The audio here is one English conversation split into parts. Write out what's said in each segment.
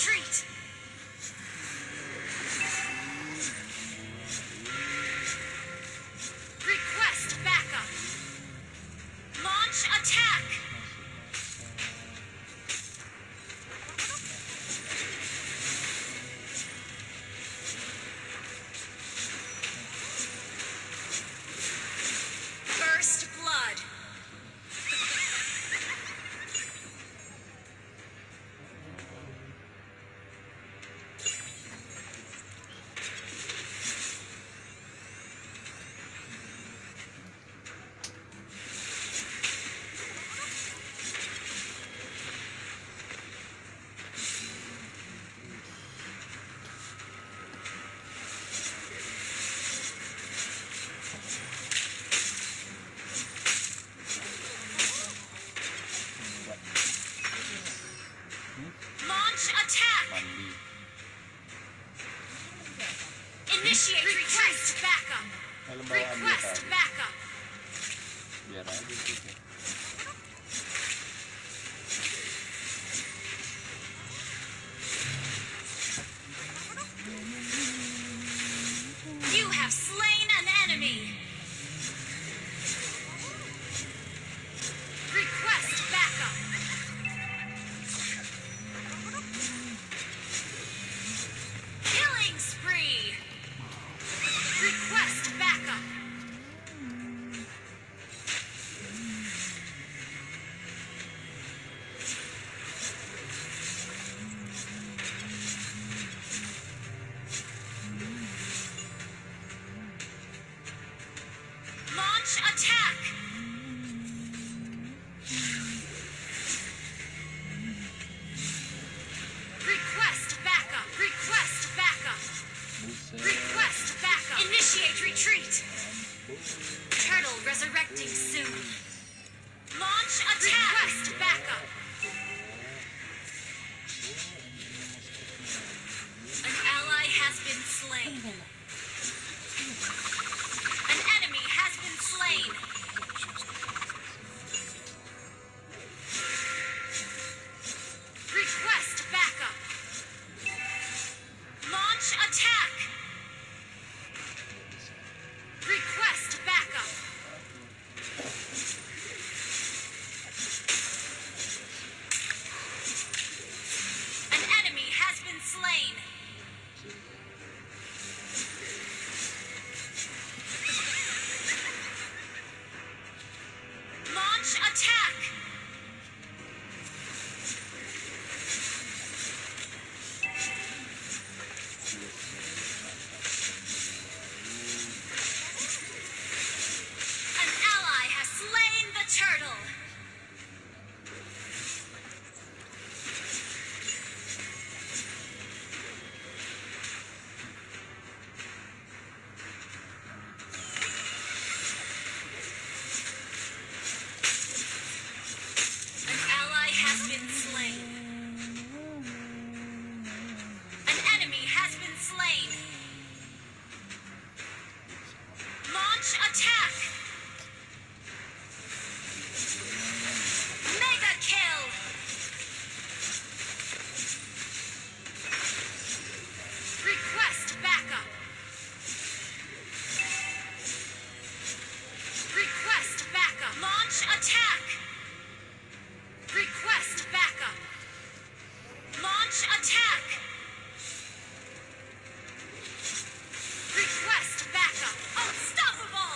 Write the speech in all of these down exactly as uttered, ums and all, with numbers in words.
retreat! Request backup! Launch attack! First blood! Launch attack! Initiate request backup! Request backup! Biar aja gitu. You have slain an enemy! Request backup! Killing spree! Request backup! Launch attack! Request backup! Request backup! Request backup! Initiate retreat! Turtle resurrecting soon. Launch attack! Request backup! An ally has been slain. An enemy has been slain. Request backup. Launch attack. Request backup. An enemy has been slain. Launch attack! An ally has slain the turtle! An ally has been slain. An enemy has been slain. Launch attack! Mega kill! Request backup! Request backup! Launch attack! Request backup! Launch attack! Request backup! Unstoppable!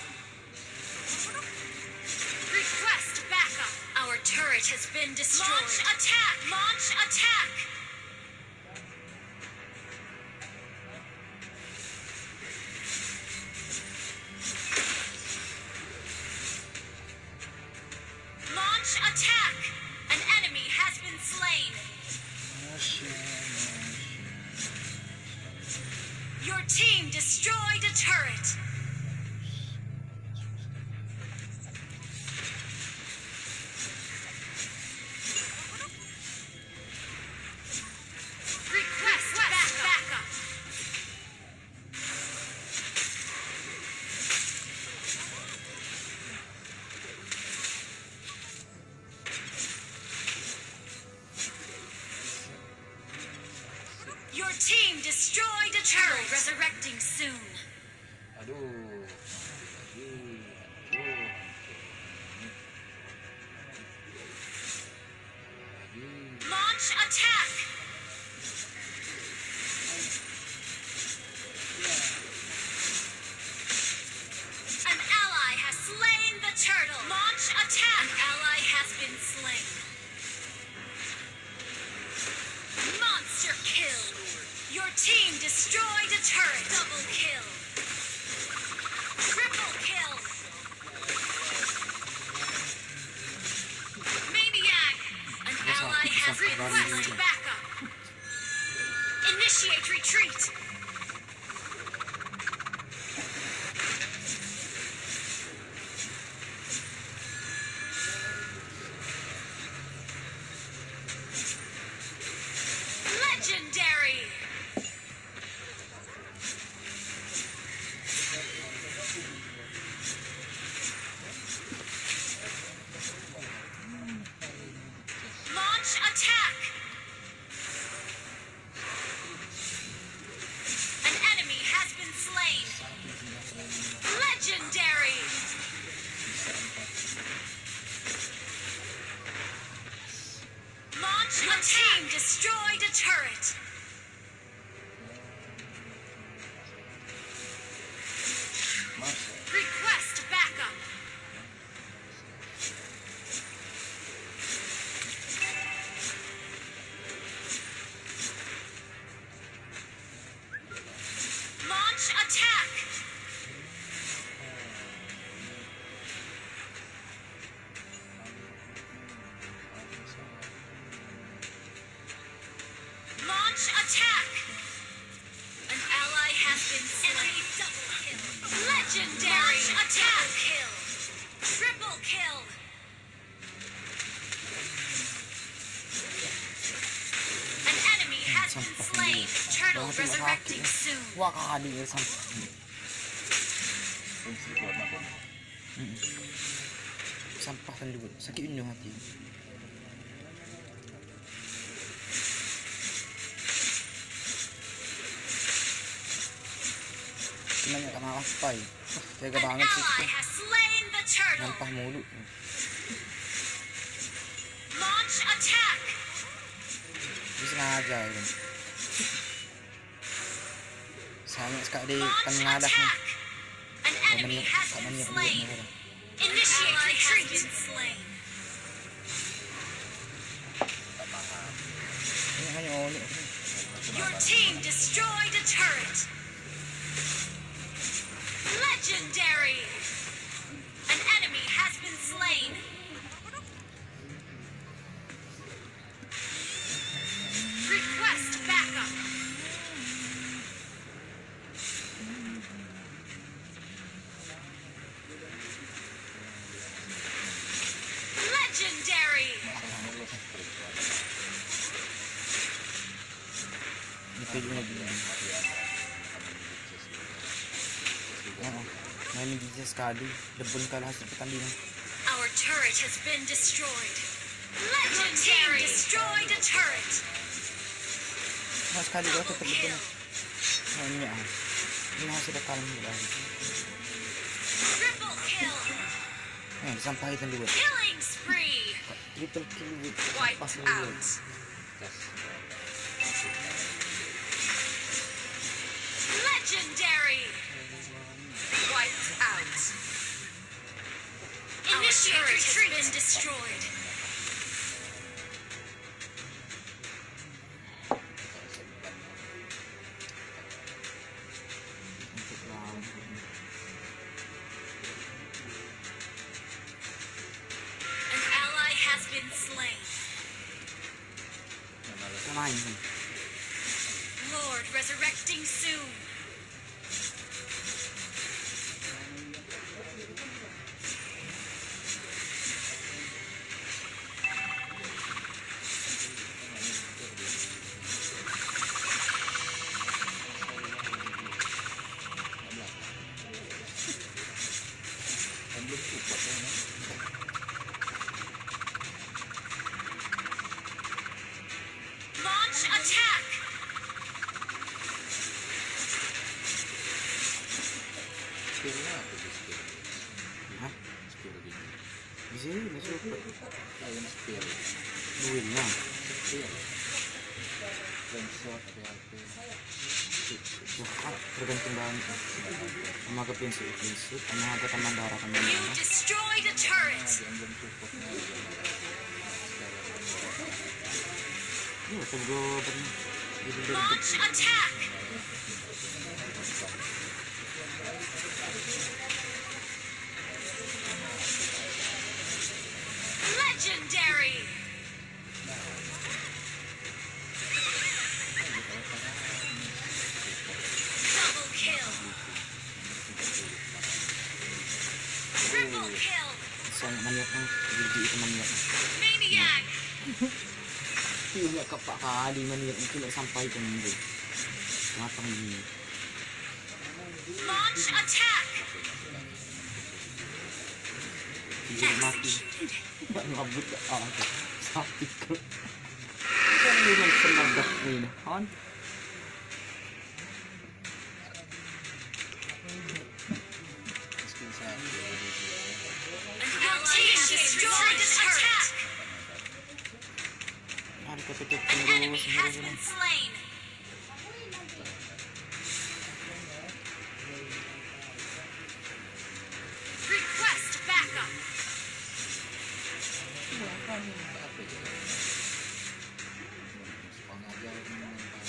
Request backup! Our turret has been destroyed. Launch attack! Launch attack! Launch attack! An enemy has been slain. Oh shit. team destroyed a turret. Resurrecting soon. Aduh. Aduh. Aduh. Launch attack. An ally has slain the turtle. Launch attack. An ally has been slain. Monster kill. Your team destroyed a turret. Double kill. Triple kill. Maniac. An ally has requested backup. Initiate retreat. Legendary. Launch attack. An enemy has been slain. Legendary. Launch attack. Team destroyed a turret. Masuk. Request backup. Launch attack. Launch attack. An ally has been slain. Enemy double kill. Legendary. Launch attack. Kill. Triple kill. An enemy has been slain. Turtle resurrecting soon. Wah kali ya sampai. Fungsi buat apa? Sampah kan juga. Sakit ini hati. Sebenarnya tak malah apa ya. Jaga An banget sih. ally has slain the turtle. Nyampah mulu. Launch attack. Ini sengaja kan. Sayang sekali Launch tengah dah nih. attack. An enemy has Tak been banyak slain. duit orang. Initiate retreat. Been slain. Ini hanya oleh. Your team destroyed a turret. Legendary. An enemy has been slain. Request backup. Legendary. Itu juga bilang. Oh, main bisa sekali. Debun kalah hasil pertandingan. Our turret has been destroyed. Legendary. Destroyed a turret. Nah sekali kau tetap debun. Hanya. Ini hasil kalah mudah. Triple kill. Eh sampai itu dulu. Killing spree. Triple kill. Wiped out. Legendary. Wiped out. Initiate retreat. Has been destroyed. An ally has been slain. Main. Lord resurrecting soon. Launch attack. sih, nggak super. Ayun, spear. Duit na. Spear. Flame shot, P H P. Wah, tergantung banget. Umaga prinsip prinsip, umaga teman darah teman You darah. destroyed a turret. Di emblem support na yun. Iya, tunggu beri. Launch attack. Legendary. Double kill. Triple kill. Isang maniak ng hindi itu maniak. Maniac. Iya kapak kali maniak itu nggak sampai kan ini. Matang ini. Launch attack. Tidak mati. Nggak ngabut ah oke. Sakit kok. Kan ini senadak ini. Han. Skill satu. Your team destroyed a turret. Ada ketutup An enemy terus. has been slain. Request backup. Apa ya? Sepang aja ini mental.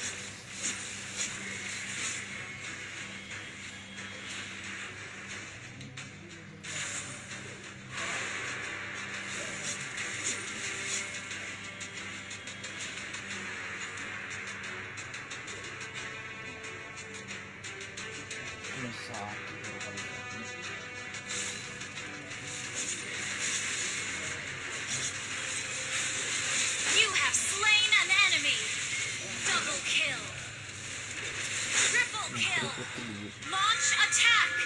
Ini sakit kalau You have slain an enemy. Double kill. Triple kill. ini. Launch attack.